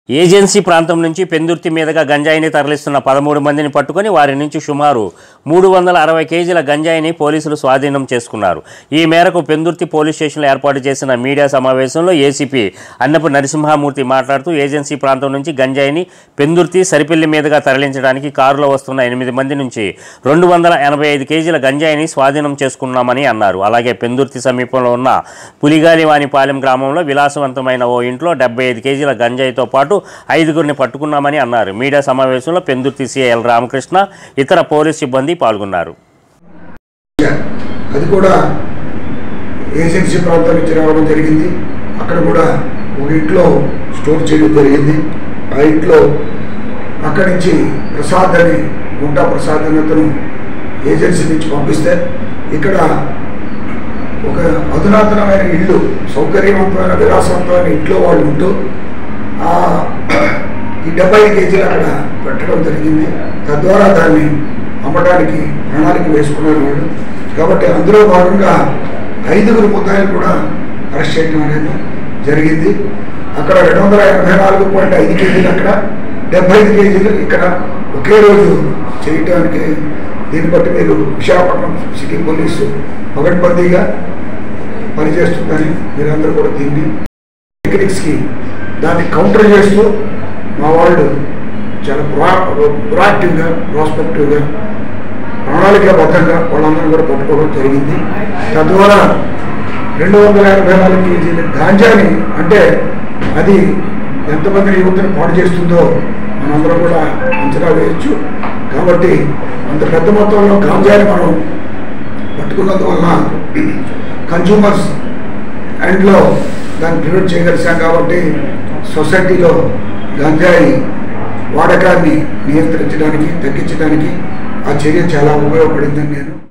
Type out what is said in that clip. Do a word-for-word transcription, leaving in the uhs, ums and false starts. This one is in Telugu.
ఏజెన్సీ ప్రాంతం నుంచి పెందుర్తి మీదుగా గంజాయిని తరలిస్తున్న పదమూడు మందిని పట్టుకొని వారి నుంచి సుమారు మూడు వందల అరవై కేజీల గంజాయిని పోలీసులు స్వాధీనం చేసుకున్నారు. ఈ మేరకు పెందుర్తి పోలీస్ స్టేషన్లో ఏర్పాటు చేసిన మీడియా సమావేశంలో ఏసీపీ అన్నపు నరసింహమూర్తి మాట్లాడుతూ ఏజెన్సీ ప్రాంతం నుంచి గంజాయిని పెందుర్తి సరిపల్లి మీదుగా తరలించడానికి కారులో వస్తున్న ఎనిమిది మంది నుంచి రెండు వందల ఎనభై ఐదు కేజీల గంజాయిని స్వాధీనం చేసుకున్నామని అన్నారు. అలాగే పెందుర్తి సమీపంలో ఉన్న పులిగాలివానిపాలెం గ్రామంలో విలాసవంతమైన ఓ ఇంట్లో డెబ్బై ఐదు కేజీల గంజాయితో పాటు ఐదుగురిని పట్టుకున్నామని అన్నారు. మీడియా సమావేశంలో పెందుర్తి సీఐ ఎల్ రామకృష్ణ, ఇతర పోలీస్ సిబ్బంది పాల్గొన్నారు. అది కూడా ఏజెన్సీ ప్రాంతం నుంచి రావడం జరిగింది. అక్కడ కూడా ఒక ఇంట్లో స్టోర్ చేయడం జరిగింది. ఆ ఇంట్లో అక్కడి నుంచి ప్రసాద్ అని గుంటా ప్రసాద్ అని అతను ఏజెన్సీ నుంచి పంపిస్తే ఇక్కడ ఒక అధునాతనమైన ఇల్లు, సౌకర్యవంతమైన విలాసవంతమైన ఇంట్లో వాళ్ళు ఉంటూ ఈ డెబ్బై కేజీలు అక్కడ పెట్టడం జరిగింది. తద్వారా దాన్ని అమ్మడానికి ప్రణాళిక వేసుకున్నారు వాళ్ళు. కాబట్టి అందులో భాగంగా ఐదుగురు ముద్దాయిలు కూడా అరెస్ట్ చేయడం అనేది జరిగింది. అక్కడ రెండు వందల ఎనభై నాలుగు పాయింట్ ఐదు కేజీలు అక్కడ, డెబ్బై ఐదు కేజీలు ఇక్కడ ఒకే రోజు చేయటానికి. దీన్ని బట్టి మీరు విశాఖపట్నం సిటీ పోలీసు పగడ్బందీగా పనిచేస్తుందని మీరందరూ కూడా దీన్ని టెక్నిక్స్కి దాన్ని కౌంటర్ చేస్తూ మా వాళ్ళు చాలా ప్రో ప్రొయాక్టివ్గా ప్రాస్పెక్టివ్గా ప్రణాళికాబద్ధంగా వాళ్ళందరూ కూడా పట్టుకోవడం జరిగింది. తద్వారా రెండు వందల ఎనభై నాలుగు కేజీల గాంజాని, అంటే అది ఎంతమంది యువతను పాడు చేస్తుందో మనందరం కూడా అంచనా వేయచ్చు. కాబట్టి అంత పెద్ద మొత్తంలో గాంజాని మనం పట్టుకున్నందువల్ల కన్జ్యూమర్స్ అండ్లో దాన్ని ప్రివెంట్ చేయగలిసాం. కాబట్టి సొసైటీలో గంజాయి వాడకాన్ని నియంత్రించడానికి, తగ్గించడానికి ఆ చర్య చాలా ఉపయోగపడిందని నేను